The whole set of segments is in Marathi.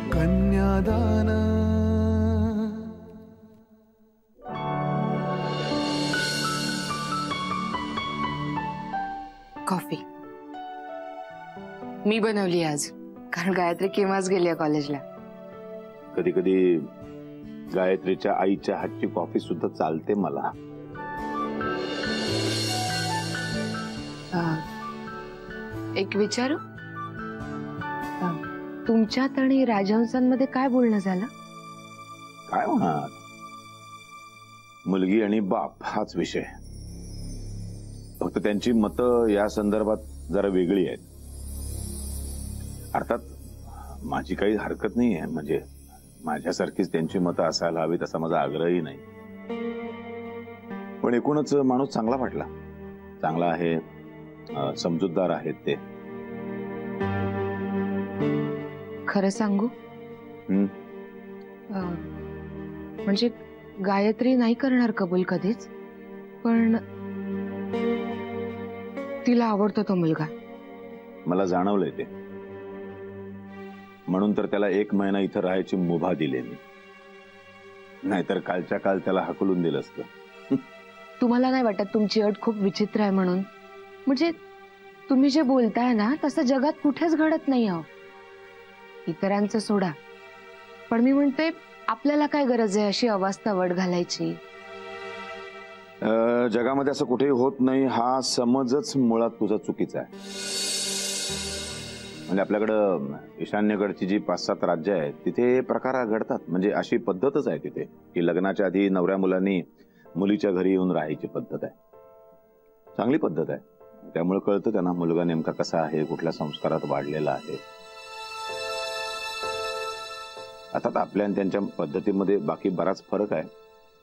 कन्यादान। कॉफी मी बनवली आज, कारण गायत्री केव्हाच गेली कॉलेजला। कधी कधी गायत्रीच्या आईच्या हातची कॉफी सुद्धा चालते मला। एक विचारू, तुमच्यात आणि राजहंसांमध्ये काय बोलणं झालं? काय होणार, मुलगी आणि बाप हाच विषय। फक्त त्यांची मतं या संदर्भात जरा वेगळी आहेत। अर्थात माझी काही हरकत नाही आहे, म्हणजे माझ्यासारखीच त्यांची मतं असायला हवीत असा माझा आग्रहही नाही। पण एकूणच माणूस चांगला वाटला, चांगला आहे, समजूतदार आहेत ते। खरं सांगू, म्हणजे गायत्री नाही करणार कबूल कधीच, पण तिला आवडतो तो मुलगा। मला जाणवलंय ते, म्हणून तर त्याला 1 महिना इथं राहायची मुभा दिली मी, नाहीतर कालच्या काल त्याला हकलून दिलं असतं। तुम्हाला नाही वाटत तुमची अट खूप विचित्र आहे म्हणून? म्हणजे तुम्ही जे बोलताय ना तसं जगात कुठेच घडत नाही आहो। इतरांचं सोडा, पण मी म्हणते आपल्याला काय गरज आहे अशी अवास्तवड घालायची? जगामध्ये असं कुठेही होत नाही हा समजच मुळात तुझा चुकीचा आहे। म्हणजे आपल्याकडं ईशान्येकडची जी 5-7 राज्य आहेत तिथे प्रकार घडतात, म्हणजे अशी पद्धतच आहे तिथे की लग्नाच्या आधी नवऱ्या मुलांनी मुलीच्या घरी येऊन राहायची पद्धत आहे। चांगली पद्धत आहे, त्यामुळे कळतं त्यांना मुलगा नेमका कसा आहे, कुठल्या संस्कारात वाढलेला आहे। अर्थात आपल्या आणि त्यांच्या पद्धतीमध्ये बाकी बराच फरक आहे,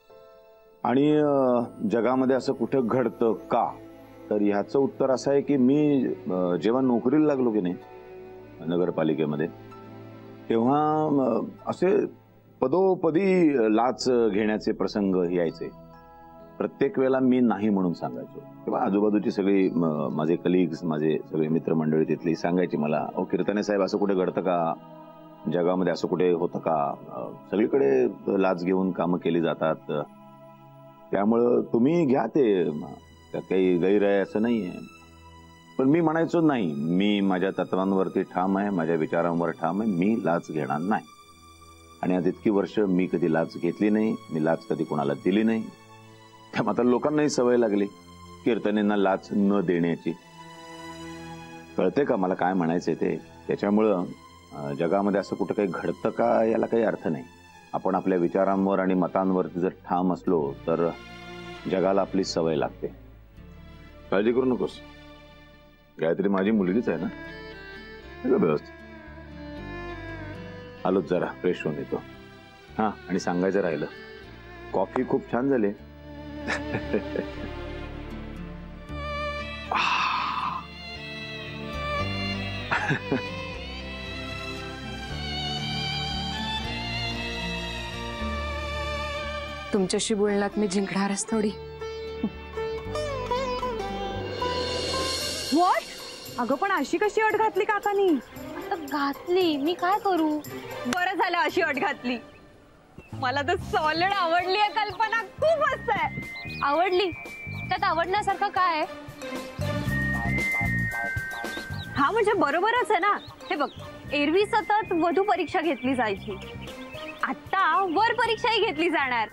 आणि जगामध्ये असं कुठं घडतं का, तर ह्याचं उत्तर असं आहे की मी जेव्हा नोकरीला लागलो की नाही नगरपालिकेमध्ये, तेव्हा असे पदोपदी लाच घेण्याचे प्रसंग यायचे। प्रत्येक वेळेला मी नाही म्हणून सांगायचो, तेव्हा आजूबाजूची सगळी माझे कलिग्स, माझे सगळे मित्रमंडळी तिथली सांगायची मला, ओ कीर्तने साहेब असं कुठे घडतं का, जगामध्ये असं कुठे होतं का, सगळीकडे लाच घेऊन कामं केली जातात, त्यामुळं तुम्ही घ्या ते, काही गैर आहे असं नाहीये। पण मी म्हणायचो नाही, मी माझ्या तत्वांवरती ठाम आहे, माझ्या विचारांवर ठाम आहे, मी लाच घेणार नाही। आणि आज इतकी वर्ष मी कधी लाच घेतली नाही, मी लाच कधी कोणाला दिली नाही। त्यामुळे आता लोकांनाही सवय लागली कीर्तनेंना लाच न देण्याची। कळते का मला काय म्हणायचंय ते? त्याच्यामुळं जगामध्ये असं कुठं काही घडतं का याला काही अर्थ नाही। आपण आपल्या विचारांवर आणि मतांवरती जर ठाम असलो तर जगाला आपली सवय लागते। काळजी करू नकोस, गायत्री माझी मुलगीच आहे ना, सगळं व्यवस्थित। आलोच, जरा फ्रेश होऊन येतो। हा, आणि सांगायचं राहिलं, कॉफी खूप छान झाली। तुमच्याशी बोलण्यात मी जिंकणारच थोडी। व्हॉट? अगं पण अशी कशी अट घातली काकांनी? आता घातली, मी काय करू? बरं झालं अशी अट घातली। मला तर सॉलिड आवडली आहे कल्पना, खूप मस्त आहे। आवडली? त्यात आवडण्यासारखं काय आहे? हा म्हणजे बरोबरच आहे ना। हे बघ, एरवी सतत वधू परीक्षा घेतली जायची, आता वर परीक्षाही घेतली जाणार।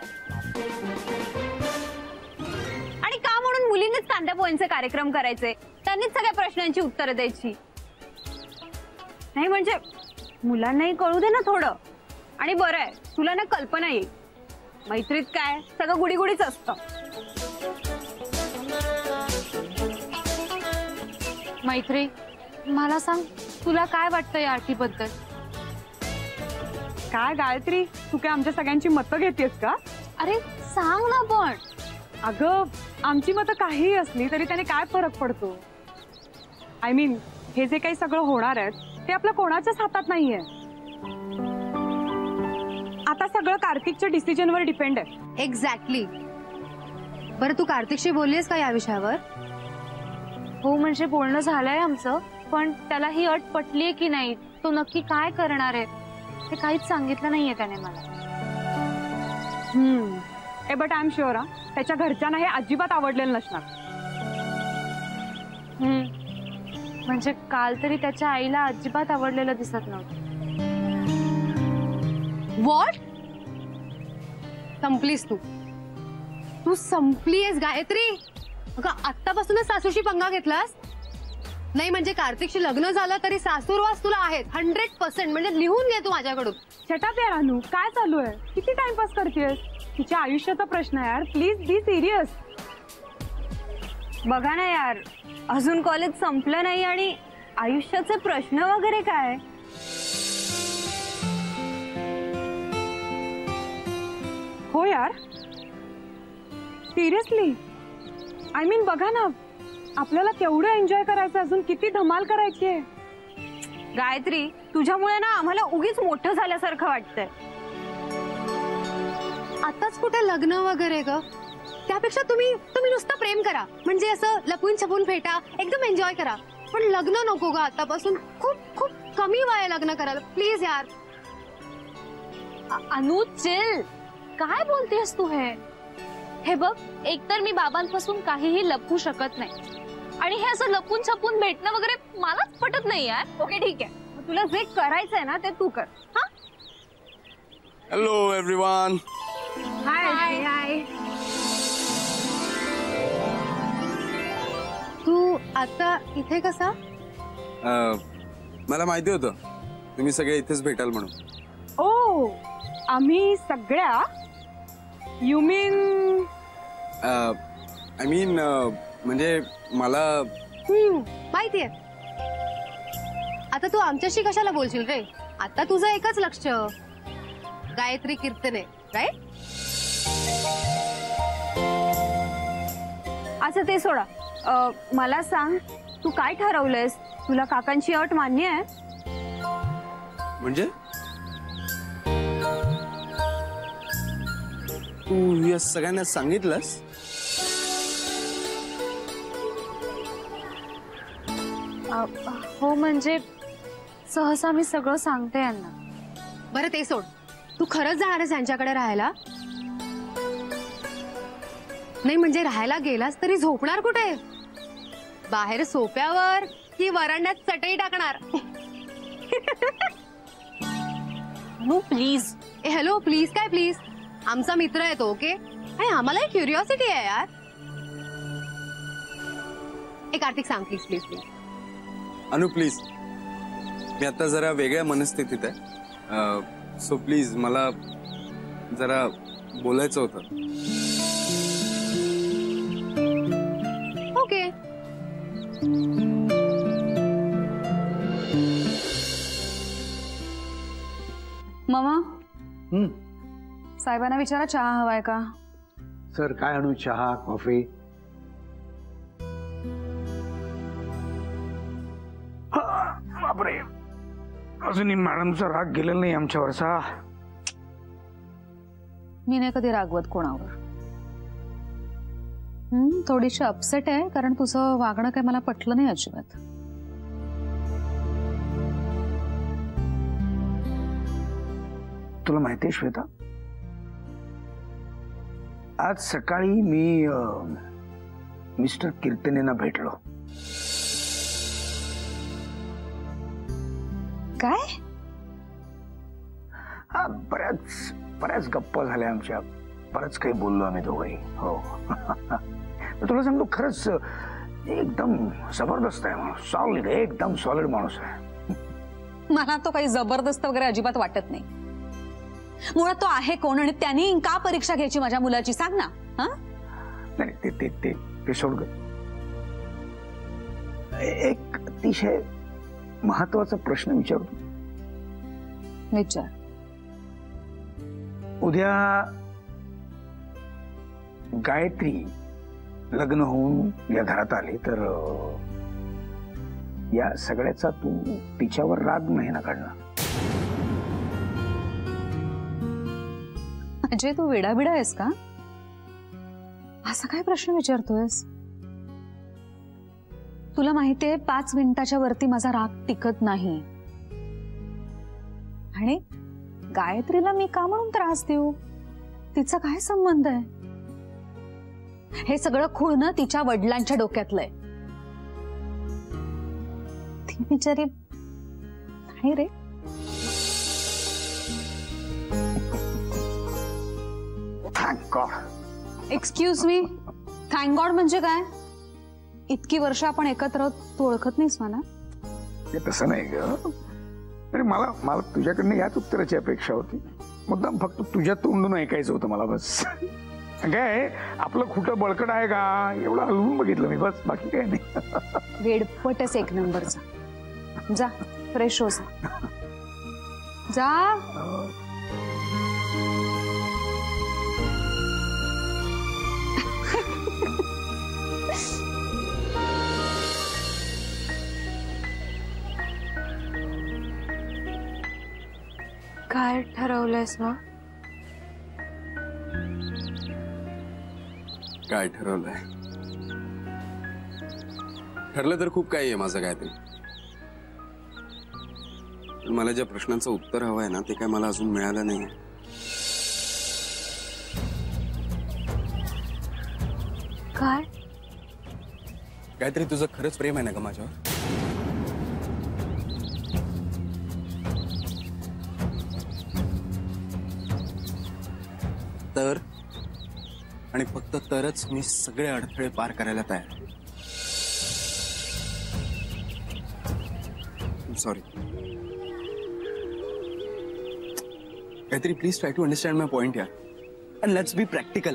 आणि का म्हणून मुलींनीच कांद्या पोह्यांचे कार्यक्रम करायचे, त्यांनीच सगळ्या प्रश्नांची उत्तरं द्यायची। नाही म्हणजे मुलांनाही कळू दे ना थोडं। आणि बरं आहे, तुला ना कल्पना येईल, मैत्रीत काय सगळं गुडीगुडीच असतं। मैत्री, मला सांग, तुला काय वाटतं या अटीबद्दल? काय गायत्री, तू काय आमच्या सगळ्यांची मतं घेतेस का? अरे सांग ना पण। अगं आमची मतं काहीही असली तरी त्याने काय फरक पडतो? आय मीन, हे जे काही सगळं होणार आहे ते आपल्या कोणाच्याच हातात नाहीये। आता सगळं कार्तिकच्या डिसिजनवर डिपेंड आहे। एक्झॅक्टली। बरं, तू कार्तिकशी बोललीस का या विषयावर? हो, म्हणजे बोलणं झालंय आमचं, पण त्याला ही अट पटलीये की नाही, तो नक्की काय करणार आहे हे काहीच सांगितलं नाहीये त्याने मला. बट आय एम शुअर त्याच्या घरच्यांना हे अजिबात आघडलेलं नसणार. म्हणजे काल तरी त्याच्या आईला अजिबात आवडलेलं दिसत नव्हतं. व्हॉट? संपलीस तू. तू संपलीयस गायत्री. अगं आत्तापासूनच सासूशी पंगा घेतलास. नाही म्हणजे कार्तिकशी लग्न झालं तरी सासूरवास तुला आहेत 100%. म्हणजे लिहून घे तू माझ्याकडून. छटाप यार अनु, काय चालू आहे? किती टाइमपास करतेस? तिच्या आयुष्याचा प्रश्न आहे यार, प्लीज बी सिरियस. बघा ना यार, अजून कॉलेज संपलं नाही आणि आयुष्याचे प्रश्न वगैरे काय? हो यार, सिरियसली. आय मीन बघा ना, आपल्याला केवढं एन्जॉय करायचं, अजून किती धमाल करायची आहे. गायत्री, तुझ्यामुळे ना आम्हाला उगीच मोठं झाल्यासारखं वाटतंय. आताच कुठे लग्न वगैरे ग. त्यापेक्षा तुम्ही नुसतं प्रेम करा. म्हणजे असं लपून छपून फेटा, एकदम एन्जॉय करा. पण लग्न नको ग आतापासून. खूप खूप कमी वय आहे लग्न करायला. प्लीज यार. अनु चिल. काय बोलतेस तू? हे बघ, एकतर मी बाबांपासून काहीही लपवू शकत नाही आणि हे असं लपून छपून भेटणं वगैरे मलाच पटत नाही यार. ओके ठीक आहे, तुला जे करायचंय ना ते तू कर. हा. Hello everyone. हाय हाय. तू आता इथे कसा? मला माहिती होतं तुम्ही सगळे इथेच भेटाल म्हणून. ओ, आम्ही सगळ्या? You mean? आय मीन म्हणजे मला माहितीये. आता तू आमच्याशी कशाला बोलशील रे? आता तुझं एकच लक्ष गायत्री कीर्तने, राईट? अच्छा ते सोडा. मला सांग, तू काय ठरवलंयस? तुला काकांची अट मान्य आहे? म्हणजे तू या सगळ्यांना सांगितलंस? हो म्हणजे सहसा मी सगळं सांगते यांना. बरं ते सोड. तू खरंच जाणार आहेस यांच्याकडे राहायला? नाही म्हणजे राहायला गेलास तरी झोपणार कुठे? बाहेर सोप्यावर की वरांड्यात चटई टाकणार? No please. ए हॅलो, प्लीज काय प्लीज? आमचा मित्र आहे तो. ओके. आम्हाला क्युरिओसिटी आहे यार. ए कार्तिक सांग please please please. Anu please, मी आता जरा वेगळ्या मनस्थितीत आहे. सो प्लीज मला जरा बोलायचं होतं. ओके. मामा, साहेबांना विचारा चहा हवाय का? सर काय आणू? चहा, कॉफी? बापरे, अजूनही मॅडमचा राग गेलेला नाही आमच्यावरचा. मी नाही कधी रागवत कोणावर. थोडीशी अपसेट आहे कारण तुझं वागणं काय मला पटलं नाही अजिबात. तुला माहितीये श्वेता, आज सकाळी मी मिस्टर कीर्तनेना भेटलो. काय? हा, बऱ्याच गप्पा झाल्या आमच्या. बरंच काही बोललो आम्ही दोघंही. हो. तुला सांगतो, खरंच एकदम जबरदस्त आहे माणूस. सॉलिड, एकदम सॉलिड माणूस आहे. मला तो काही जबरदस्त वगैरे अजिबात वाटत नाही. मुळात तो आहे कोण आणि त्यांनी का परीक्षा घ्यायची माझ्या मुलाची, सांग ना. नाही ते ते ते ते सोड. एक अतिशय महत्वाचा प्रश्न विचारतो. विचार. उद्या गायत्री लग्न होऊन या घरात आली तर या सगळ्याचा तू तिच्यावर राग नाही ना काढणार? अजय, तू वेडाबिडा आहेस का? असा काय प्रश्न विचारतोयस? तुला माहितीये 5 मिनिटाच्या वरती माझा राग टिकत नाही आणि गायत्रीला मी का म्हणून त्रास देऊ? तिचा काय संबंध आहे? हे सगळं खुळणं तिच्या वडिलांच्या डोक्यातलंय. ती बिचारी नाही रे. Thank God. Excuse me, thank God म्हणजे काय? इतकी वर्ष आपण एकत्र आहोत, तू ओळखत नाहीस मला? ते तसं नाही ग. अरे मला तुझ्याकडनं याच उत्तराची अपेक्षा होती. मुद्दाम फक्त तुझ्या तोंडून ऐकायचं होतं मला, बस. काय आपलं खुटं बळकट आहे का एवढं हलवून बघितलं मी, बस. बाकी काय नाही. वेडपटच एक नंबरचा. जा फ्रेश हो जा. काय ठरवलंयस मग? काय ठरवलंय? ठरलं तर खूप काही आहे माझं काहीतरी. पण मला ज्या प्रश्नांचं उत्तर हवं आहे ना, ते काय मला अजून मिळालं नाही. काय? काहीतरी तुझं खरंच प्रेम आहे ना का माझ्यावर? तर आणि फक्त तरच मी सगळे अडथळे पार करायला तयार. Sorry Gayatri, please try to understand my point यार, अँड लेट्स बी प्रॅक्टिकल.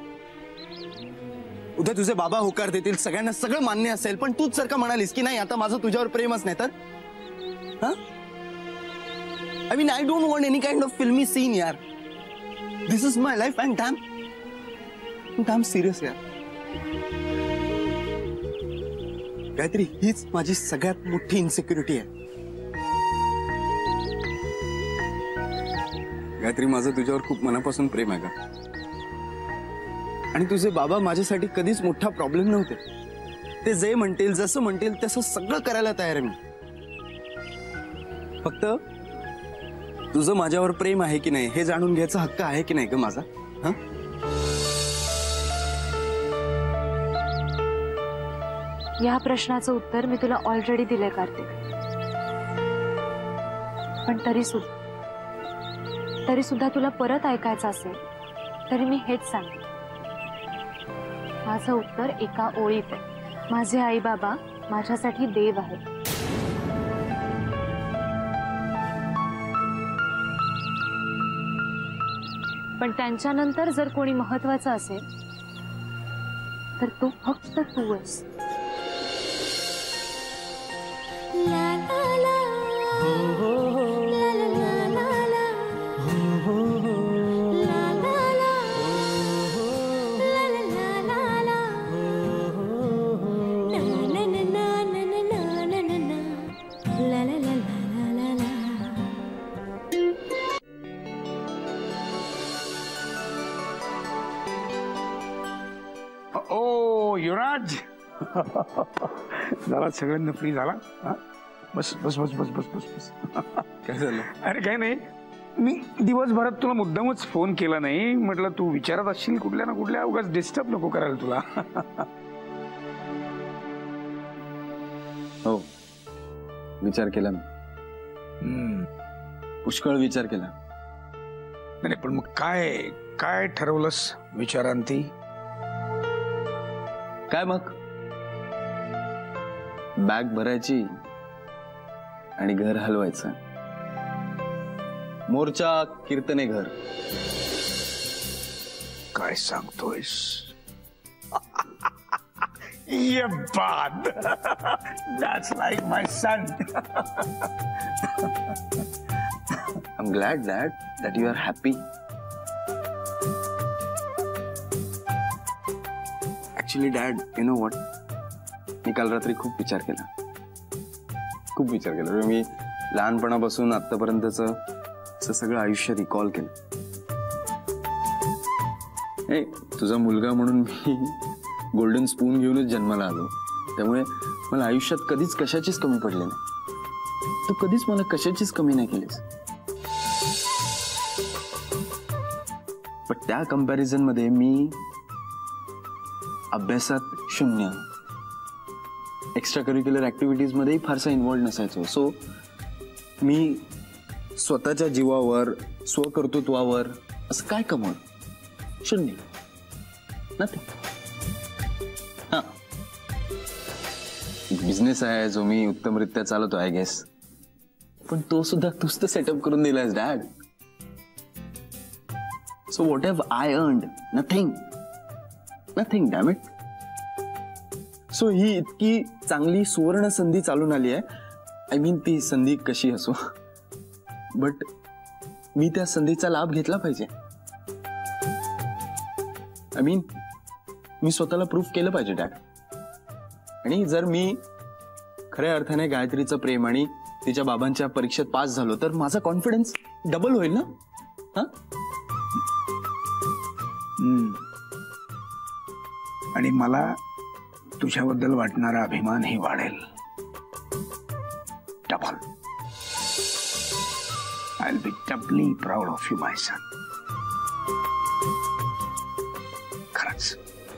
उद्या तुझे बाबा होकार देतील, सगळ्यांना सगळं मान्य असेल, पण तूच जर का म्हणालीस की नाही आता माझं तुझ्यावर प्रेमच नाही तर? हा, I mean I don't want any kind of filmi scene यार. This is my life and damn serious यार. गायत्री, हीच माझी सगळ्यात मोठी इन्सिक्युरिटी आहे. गायत्री, माझं तुझ्यावर खूप मनापासून प्रेम आहे का? आणि तुझे बाबा माझ्यासाठी कधीच मोठा प्रॉब्लेम नव्हते. ते जे म्हणतील, जसं म्हणतील तसं सगळं करायला तयार आहे मी. फक्त तुझं माझ्यावर प्रेम आहे की नाही हे जाणून घ्यायचा हक्क आहे की नाही ग माझा? हा, या प्रश्नाचं उत्तर मी तुला ऑलरेडी दिलंय कार्तिक. पण तरी सुद्धा तुला परत ऐकायचं असेल तरी मी हेच सांगेन. माझं उत्तर एका ओळीत आहे. माझे आई बाबा माझ्यासाठी देव आहेत. पण त्यांच्यानंतर जर कोणी महत्वाचं असेल तर तो फक्त तू आहेस. युवराज, जरा सगळ्यांना फ्री झाला? बस बस बस बस बस बस बस. काय झालं? अरे काय नाही, मी दिवसभरात तुला मुद्दामच फोन केला नाही. म्हटलं तू विचारत असशील कुठल्या ना कुठल्या, उगाच डिस्टर्ब नको करायला तुला. हो, विचार केला मी. पुष्कळ विचार केला. नाही पण मग काय काय ठरवलंस विचारांती? काय मग, बॅग भरायची आणि घर हलवायचं. मोर्चा कीर्तने घर. काय सांगतोयस? ये बात, that's like my son. I'm glad that you are happy. Actually, Dad, you know what? मी काल रात्री खूप विचार केला. मी लहानपणापासून आतापर्यंतचं सगळं आयुष्य रिकॉल केलं. तुझा मुलगा म्हणून मी गोल्डन स्पून घेऊनच जन्माला आलो. त्यामुळे मला आयुष्यात कधीच कशाचीच कमी पडली नाही. तू कधीच मला कशाचीच कमी नाही केलीस. त्या कंपॅरिझन मध्ये मी अभ्यासात 0, एक्स्ट्रा करिक्युलर ऍक्टिव्हिटीज मध्येही फारसा इन्व्हॉल्व नसायचो. सो मी स्वतःच्या जीवावर स्वकर्तृत्वावर असं काय कमवलं? 0. नथिंग. हा, बिझनेस आहे जो मी उत्तमरित्या चालवतो आय गेस, पण तो सुद्धा तूच तर सेटअप करून दिलायस dad. So what have I earned? Nothing. Nothing, damn it. So ही इतकी चांगली सुवर्ण संधी चालून आली आहे. आय मीन ती संधी कशी असो, बट मी त्या संधीचा लाभ घेतला पाहिजे. आय मीन मी स्वतःला प्रूव्ह केलं पाहिजे डॅड. आणि जर मी खऱ्या अर्थाने गायत्रीचं प्रेम आणि तिच्या बाबांच्या परीक्षेत पास झालो तर माझा कॉन्फिडन्स डबल होईल ना. हा, आणि मला तुझ्याबद्दल वाटणारा अभिमानही वाढेल. Double. I will be doubly proud of you my son. खरंच.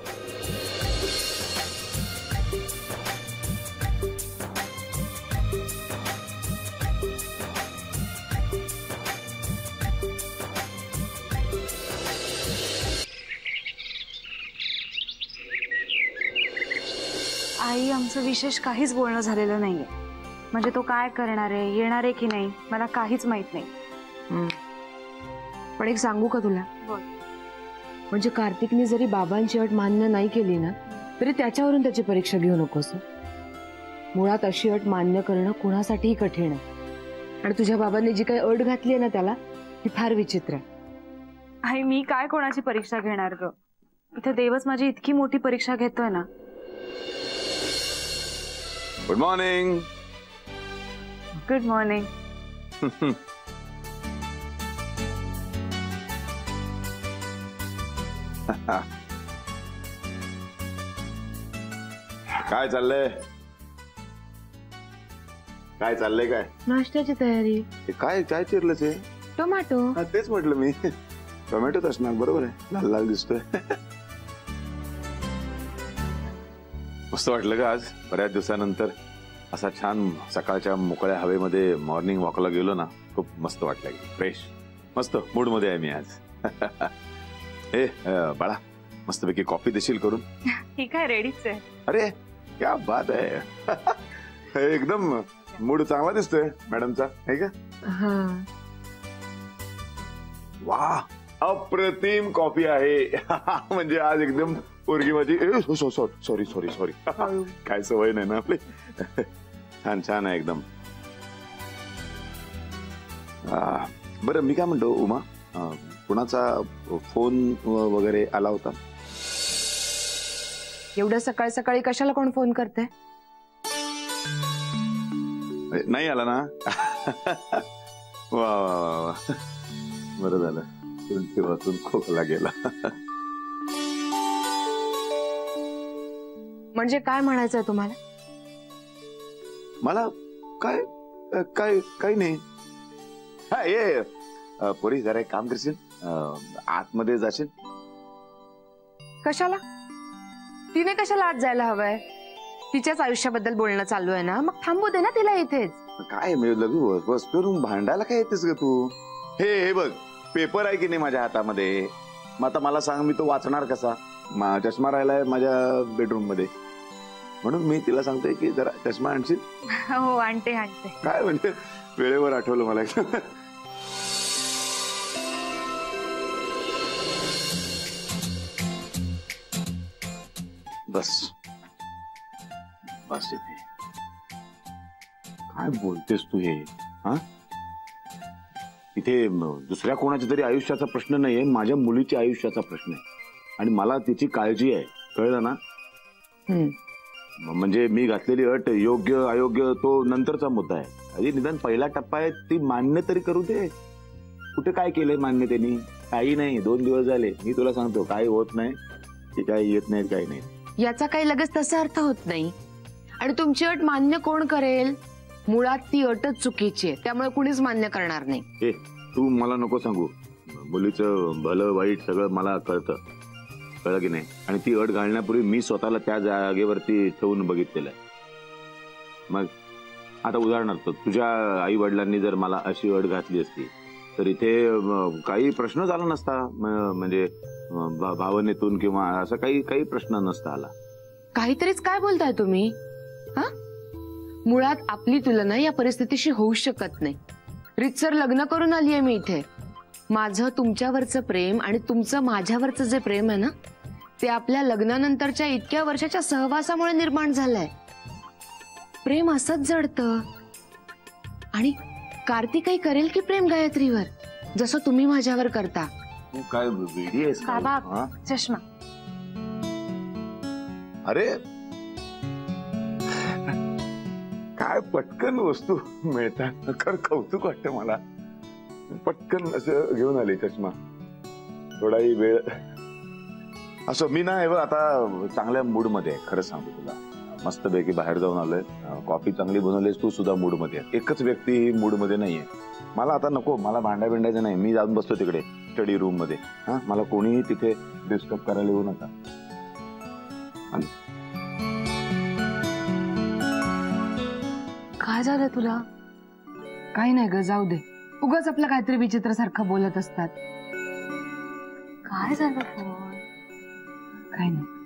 आई, आमचं विशेष काहीच बोलणं झालेलं नाहीये. म्हणजे तो काय करणार आहे, येणार आहे की नाही, मला काहीच माहित नाही. पण एक सांगू का तुला? म्हणजे कार्तिकने जरी बाबांची अट मान्य नाही केली ना, तरी त्याच्यावरून त्याची परीक्षा घेऊ नकोस. मुळात अशी अट मान्य करणं कोणासाठीही कठीण आहे. आणि तुझ्या बाबांनी जी काही अट घातली आहे ना त्याला, ती फार विचित्र आहे. आई, मी काय कोणाची परीक्षा घेणार ग? इथे देवच माझी इतकी मोठी परीक्षा घेतोय ना. Good morning. Good morning. काय चाललंय? काय चाललंय? काय नाश्त्याची तयारी. काय काय चिरलंच आहे? टोमॅटो. हा, तेच म्हटलं मी. टोमॅटोच असणार. बरोबर आहे, लाल लाल दिसतोय. मस्त वाटलं का आज? बऱ्याच दिवसानंतर असा छान सकाळच्या मोकळ्या हवेमध्ये मॉर्निंग वॉकला गेलो ना, खूप मस्त वाटलं. फ्रेश, मस्त मूड मध्ये आहे मी आज. ए बाळा, मस्तपैकी कॉफी देशील करून? ठीक आहे, रेडीच आहे. अरे क्या बात आहे. एकदम मूड चांगला दिसतोय मॅडमचा, आहे का? वा, अप्रतिम कॉफी आहे. म्हणजे आज एकदम पोरगी माझी. सॉरी सॉरी सॉरी, काय सवय नाही ना आपली. छान छान आहे एकदम. बरं, मी काय म्हणतो उमा, कुणाचा फोन वगैरे आला होता? एवढं सकाळ सकाळी कशाला कोण फोन करते? नाही आला ना? वा वा वा, बरं झालं. वाचून खोकला गेला. म्हणजे काय म्हणायचंय तुम्हाला? मला काय काय काही नाही. हा, ये पोरी, जरा एक काम करशील, आतमध्ये जाशील? कशाला? तिने कशाला आत जायला हवंय? तिच्याच आयुष्याबद्दल बोलणं चालू आहे ना, मग थांबू दे ना तिला इथेच. काय मी लगू बस करून भांडायला काय येतेस ग तू? हे बघ, पेपर आहे की नाही माझ्या हातामध्ये. मग आता मला सांग, मी तो वाचणार कसा? चष्मा राहिलाय माझ्या बेडरूम मध्ये, म्हणून मी तिला सांगतोय की जरा चष्मा आणशील? हो, आणते आणते. काय म्हणजे वेळेवर आठवलं मला. बस बस इथे. काय बोलतेस तू हे? हा, इथे दुसऱ्या कोणाच्या तरी आयुष्याचा प्रश्न नाहीये, माझ्या मुलीच्या आयुष्याचा प्रश्न आहे. आणि मला तिची काळजी आहे, कळलं ना? म्हणजे मी घातलेली अट योग्य अयोग्य तो नंतरचा मुद्दा आहे. आधी निदान पहिला टप्पा आहे, ती मान्य तरी करू दे. कुठे काय केलंय मान्य त्यांनी? काही नाही. 2 दिवस झाले. मी तुला सांगतो, काही होत नाही, ती काही येत नाही, काही नाही. याचा काही लगेच तसा अर्थ होत नाही. आणि तुमची अट मान्य कोण करेल? मुळात ती अटच चुकीची आहे, त्यामुळे कुणीच मान्य करणार नाही. तू मला नको सांगू. मुलीचं भलं वाईट सगळं मला कळलं की नाही. आणि ती अट घालण्यापूर्वी मी स्वतःला त्या जागेवरती ठेवून बघितलेलं आहे. मग आता उदाहरणार्थ तुझ्या आई वडिलांनी जर मला अशी अट घातली असती तर इथे काही प्रश्न झाला नसता. म्हणजे भावनेतून किंवा असं काही प्रश्न नसता आला. काहीतरीच काय बोलताय तुम्ही? हा, मुळात आपली तुलना या परिस्थितीशी होऊ शकत नाही. रीतसर लग्न करून आलीये मी इथे. माझं तुमच्यावरचं प्रेम आणि तुमचं माझ्यावरचं जे प्रेम आहे ना, ते आपल्या लग्नानंतरच्या इतक्या वर्षाच्या सहवासामुळे निर्माण झालंय. प्रेम असंच जडतं. आणि कार्तिकही करेल की प्रेम गायत्रीवर, जसं तुम्ही माझ्यावर करता. तू काय वेडी आहेस का? बाबा हा? चष्मा. अरे काय पटकन वस्तू मिळतात. खर कौतुक वाटतं मला. पटकन असं घेऊन आले चष्मा. थोडाही वेळ असं मी ना आता चांगल्या मूड मध्ये आहे. खरं सांगतो तुला, मस्तपैकी बाहेर जाऊन आलोय. कॉफी चांगली बनवलीस तू सुद्धा मूड मध्ये आहे. एकच व्यक्ती मूड मध्ये नाहीये. मला आता नको, मला भांडायचं नाही. मी जाऊन बसतो तिकडे स्टडी रूम मध्ये. हा, मला कोणीही तिथे डिस्टर्ब करायला येऊ नका. काय झालं तुला? काही नाही ग, जाऊ दे. उगाच आपलं काहीतरी विचित्र सारखं बोलत असतात. काय झालं पण? काही नाही.